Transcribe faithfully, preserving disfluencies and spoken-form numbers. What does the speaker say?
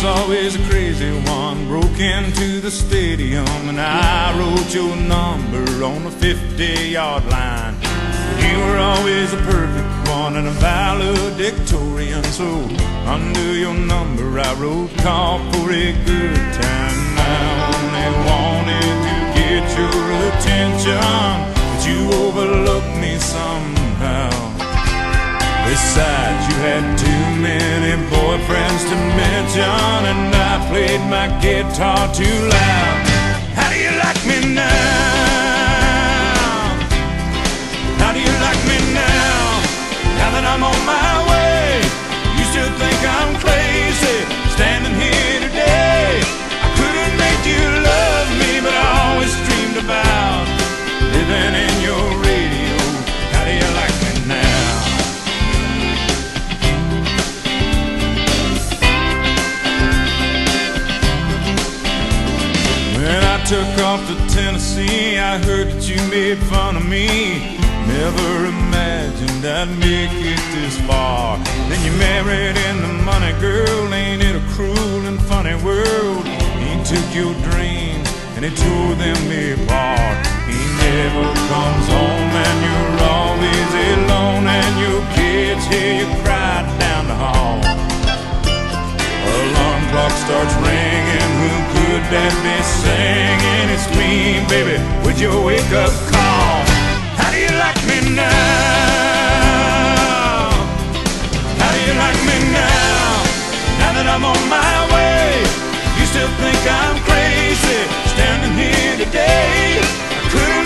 always a crazy one. Broke into the stadium and I wrote your number on the fifty-yard line. You were always a perfect one and a valedictorian, so under your number I wrote call for a good time. I only wanted to get your attention, but you overlooked me somehow. Besides, you had too many boyfriends to mention, and I played my guitar too loud. How do you like me now? How do you like me now? Now that I'm on my way, you still think I'm crazy standing here today. I could have made you love me, but I always dreamed about living in your radio. How do you like me now? When I took off to Tennessee, I heard that you made fun of me. Never imagined I'd make it this far. Then you married into money, girl. Ain't it a cruel and funny world? He took your dreams and he tore them apart. He never comes home and you're always alone, and your kids hear you cry down the hall. Alarm clock starts ringing, who could that be singing? It's me, baby, with your wake-up call. How do you like me now? How do you like me now? Now that I'm on my way, you still think I'm crazy standing here today. I could've